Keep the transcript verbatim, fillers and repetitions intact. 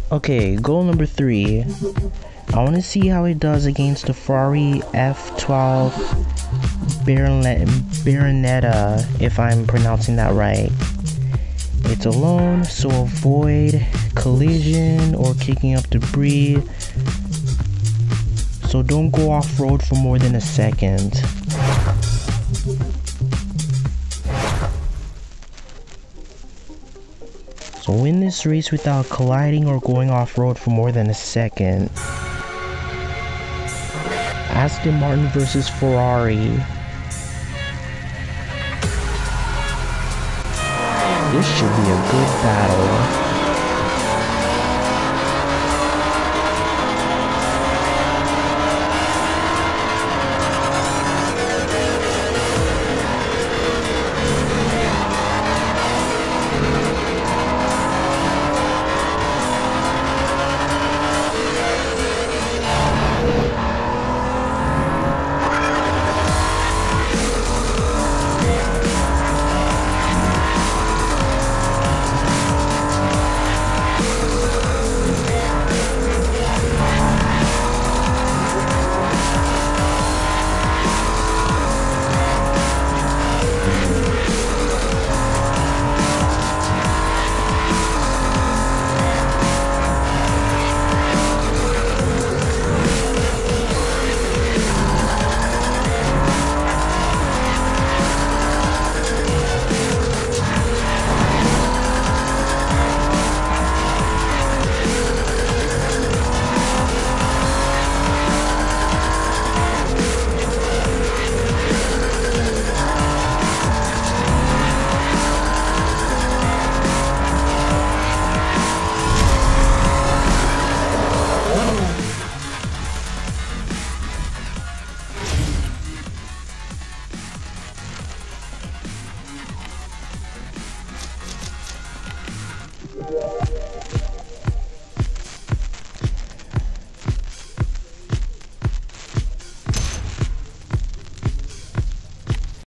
Okay, goal number three. I want to see how it does against the Ferrari F twelve Baronet Baronetta, if I'm pronouncing that right. It's alone, so avoid collision or kicking up debris. So don't go off-road for more than a second. So win this race without colliding or going off-road for more than a second. Aston Martin versus Ferrari. This should be a good battle.